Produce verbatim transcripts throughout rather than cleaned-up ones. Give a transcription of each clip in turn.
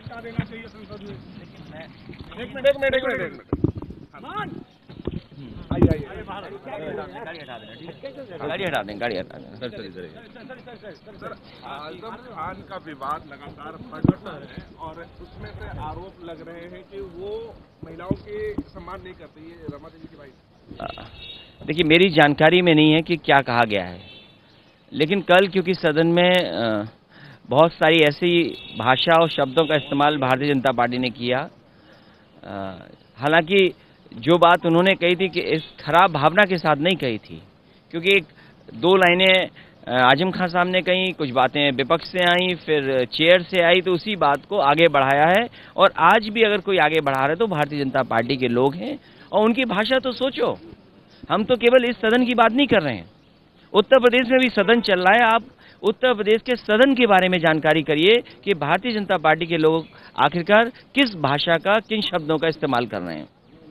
लटका देना चाहिए संसद में। एक मिनट एक मिनट एक मिनट एक मिनट आइए आइए गाड़ी हटा दें, गाड़ी हटा दें गाड़ी हटा दें sir. Sir sir Azam Khan का विवाद लगातार बढ़ रहा है और उसमें से आरोप लग रहे हैं कि वो महिलाओं के सम्मान नहीं करते। ये रमा देवी की भाई, देखिए मेरी जानकारी में नहीं है कि क्या कहा गया है, लेकिन कल क्योंकि सदन में बहुत सारी ऐसी भाषा और शब्दों का इस्तेमाल भारतीय जनता पार्टी ने किया, हालांकि जो बात उन्होंने कही थी कि इस खराब भावना के साथ नहीं कही थी, क्योंकि एक दो लाइनें आजम खान साहब ने कही, कुछ बातें विपक्ष से आई, फिर चेयर से आई, तो उसी बात को आगे बढ़ाया है। और आज भी अगर कोई आगे बढ़ा रहा है तो भारतीय जनता पार्टी के लोग हैं, और उनकी भाषा तो सोचो, हम तो केवल इस सदन की बात नहीं कर रहे हैं, उत्तर प्रदेश में भी सदन चल रहा है। आप उत्तर प्रदेश के सदन के बारे में जानकारी करिए कि भारतीय जनता पार्टी के लोग आखिरकार किस भाषा का, किन शब्दों का इस्तेमाल कर रहे हैं।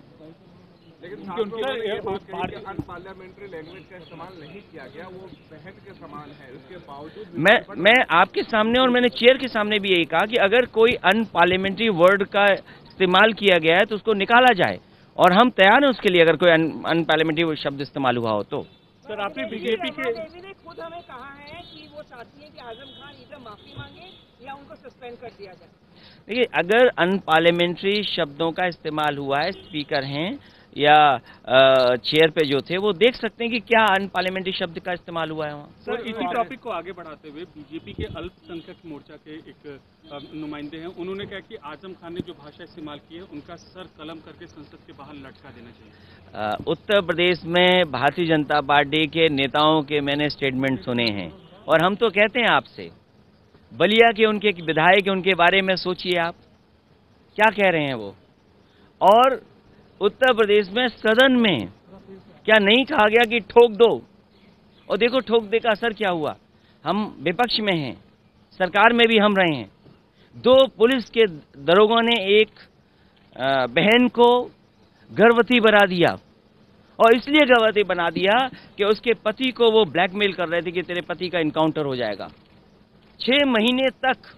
लेकिन अनपार्लियामेंट्री लैंग्वेज का इस्तेमाल नहीं किया गया, वो बहन के समान है, उसके बावजूद मैं मैं आपके सामने और मैंने चेयर के सामने भी यही कहा कि अगर कोई अनपार्लियामेंट्री वर्ड का इस्तेमाल किया गया है तो उसको निकाला जाए, और हम तैयार हैं उसके लिए अगर कोई अनपार्लियामेंट्री शब्द इस्तेमाल हुआ हो तो। सर आपने बीजेपी के देवी ने खुद हमें कहा है कि वो चाहती है कि आजम खान इधर माफी मांगे या उनको सस्पेंड कर दिया जाए। देखिए अगर अनपार्लियामेंट्री शब्दों का इस्तेमाल हुआ है, स्पीकर हैं या चेयर पे जो थे वो देख सकते हैं कि क्या अनपार्लियामेंट्री शब्द का इस्तेमाल हुआ है वहाँ। सर इसी टॉपिक को आगे बढ़ाते हुए बीजेपी के अल्पसंख्यक मोर्चा के एक नुमाइंदे हैं, उन्होंने कहा कि आजम खान ने जो भाषा इस्तेमाल की है उनका सर कलम करके संसद के बाहर लटका देना चाहिए। उत्तर प्रदेश में भारतीय जनता पार्टी के नेताओं के मैंने स्टेटमेंट सुने हैं, और हम तो कहते हैं आपसे, बलिया के उनके विधायक उनके बारे में सोचिए आप क्या कह रहे हैं वो। और उत्तर प्रदेश में सदन में क्या नहीं कहा गया कि ठोक दो, और देखो ठोक दे का असर क्या हुआ। हम विपक्ष में हैं, सरकार में भी हम रहे हैं, दो पुलिस के दरोगा ने एक बहन को गर्भवती बना दिया, और इसलिए गर्भवती बना दिया कि उसके पति को वो ब्लैकमेल कर रहे थे कि तेरे पति का इनकाउंटर हो जाएगा। छह महीने तक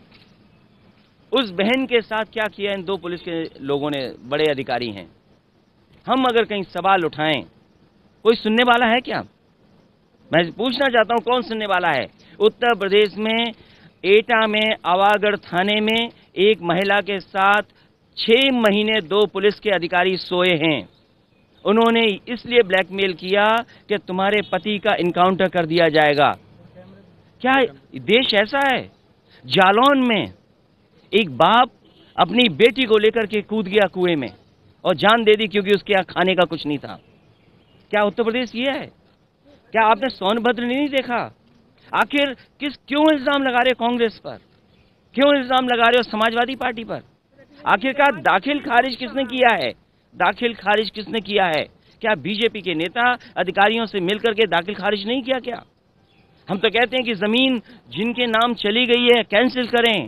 उस बहन के साथ क्या किया इन दो पुलिस के लोगों ने, बड़े अधिकारी हैं। हम अगर कहीं सवाल उठाएं, कोई सुनने वाला है क्या? मैं पूछना चाहता हूं कौन सुनने वाला है? उत्तर प्रदेश में एटा में आवागढ़ थाने में एक महिला के साथ छह महीने दो पुलिस के अधिकारी सोए हैं। उन्होंने इसलिए ब्लैकमेल किया कि तुम्हारे पति का इनकाउंटर कर दिया जाएगा। क्या देश ऐसा है? जालौन में एक बाप अपनी बेटी को लेकर के कूद गया कुएं में और जान दे दी क्योंकि उसके यहाँ खाने का कुछ नहीं था। क्या उत्तर प्रदेश ये है? क्या आपने सोनभद्र नहीं देखा? आखिर किस क्यों इल्जाम लगा रहे हो कांग्रेस पर, क्यों इल्जाम लगा रहे हो समाजवादी पार्टी पर? आखिरकार दाखिल खारिज किसने किया है? दाखिल खारिज किसने किया है? क्या बीजेपी के नेता अधिकारियों से मिलकर के दाखिल खारिज नहीं किया क्या? हम तो कहते हैं कि जमीन जिनके नाम चली गई है कैंसिल करें,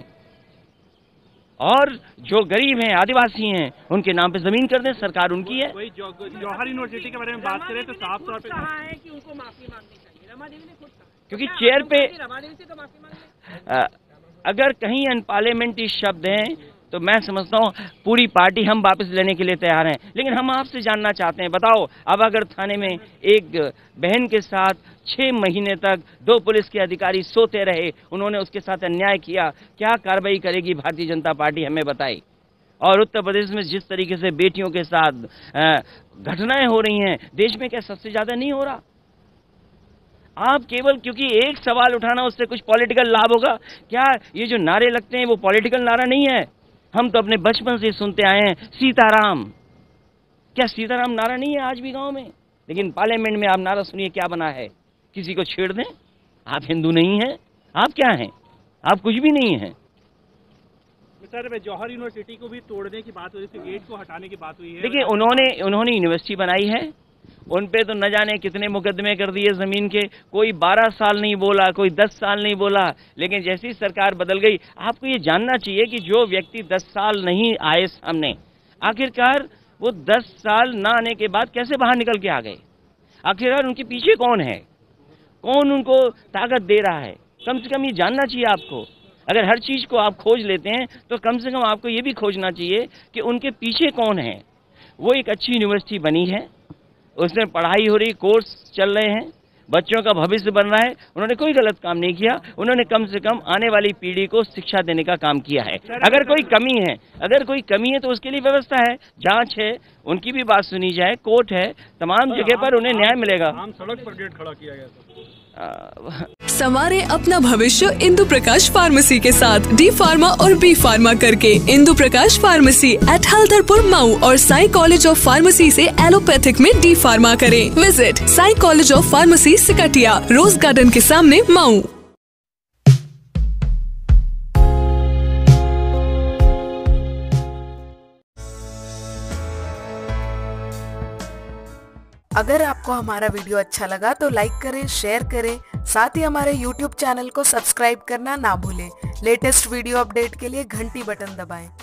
और जो गरीब हैं, आदिवासी हैं, उनके नाम पे जमीन कर दें, सरकार उनकी है। वही जौहर यूनिवर्सिटी के बारे में बात करें तो साफ तौर पे कहा है कि उनको माफी मांगनी चाहिए। रमा देवी ने खुद कहा, क्योंकि चेयर पे रमा देवी से तो माफी मांगनी। अगर कहीं अनपार्लियामेंट्री शब्द हैं तो मैं समझता हूँ पूरी पार्टी हम वापस लेने के लिए तैयार हैं। लेकिन हम आपसे जानना चाहते हैं, बताओ आवागढ़ थाने में एक बहन के साथ छह महीने तक दो पुलिस के अधिकारी सोते रहे, उन्होंने उसके साथ अन्याय किया, क्या कार्रवाई करेगी भारतीय जनता पार्टी हमें बताई। और उत्तर प्रदेश में जिस तरीके से बेटियों के साथ घटनाएं हो रही हैं, देश में क्या सबसे ज्यादा नहीं हो रहा? आप केवल क्योंकि एक सवाल उठाना उससे कुछ पॉलिटिकल लाभ होगा क्या? ये जो नारे लगते हैं वो पॉलिटिकल नारा नहीं है। हम तो अपने बचपन से सुनते आए हैं सीताराम। क्या सीताराम नारा नहीं है आज भी गांव में? लेकिन पार्लियामेंट में आप नारा सुनिए क्या बना है, किसी को छेड़ दें। आप हिंदू नहीं हैं, आप क्या हैं? आप कुछ भी नहीं हैं। सर जौहर यूनिवर्सिटी को भी तोड़ने की बात हुई थी, गेट को हटाने की बात हुई है। देखिए उन्होंने उन्होंने यूनिवर्सिटी बनाई है, उन पे तो न जाने कितने मुकदमे कर दिए जमीन के। कोई बारह साल नहीं बोला, कोई दस साल नहीं बोला, लेकिन जैसी सरकार बदल गई। आपको ये जानना चाहिए कि जो व्यक्ति दस साल नहीं आए सामने, आखिरकार वो दस साल ना आने के बाद कैसे बाहर निकल के आ गए? आखिरकार उनके पीछे कौन है, कौन उनको ताकत दे रहा है? कम से कम ये जानना चाहिए आपको। अगर हर चीज़ को आप खोज लेते हैं तो कम से कम आपको ये भी खोजना चाहिए कि उनके पीछे कौन है। वो एक अच्छी यूनिवर्सिटी बनी है, उसमें पढ़ाई हो रही, कोर्स चल रहे हैं, बच्चों का भविष्य बन रहा है, उन्होंने कोई गलत काम नहीं किया। उन्होंने कम से कम आने वाली पीढ़ी को शिक्षा देने का काम किया है। अगर कोई कमी है अगर कोई कमी है तो उसके लिए व्यवस्था है, जांच है, उनकी भी बात सुनी जाए, कोर्ट है, तमाम जगह पर उन्हें न्याय मिलेगा। आम सड़क पर गेट खड़ा किया गया था। संवारे अपना भविष्य इंदु प्रकाश फार्मेसी के साथ, डी फार्मा और बी फार्मा करके। इंदु प्रकाश फार्मेसी एट हल्दरपुर मऊ और साई कॉलेज ऑफ फार्मेसी से एलोपैथिक में डी फार्मा करें। Visit Sai college of pharmacy Siktia, rose garden के सामने, मऊ। अगर आपको हमारा वीडियो अच्छा लगा तो लाइक करें, शेयर करें, साथ ही हमारे यूट्यूब चैनल को सब्सक्राइब करना ना भूलें। लेटेस्ट वीडियो अपडेट के लिए घंटी बटन दबाएं।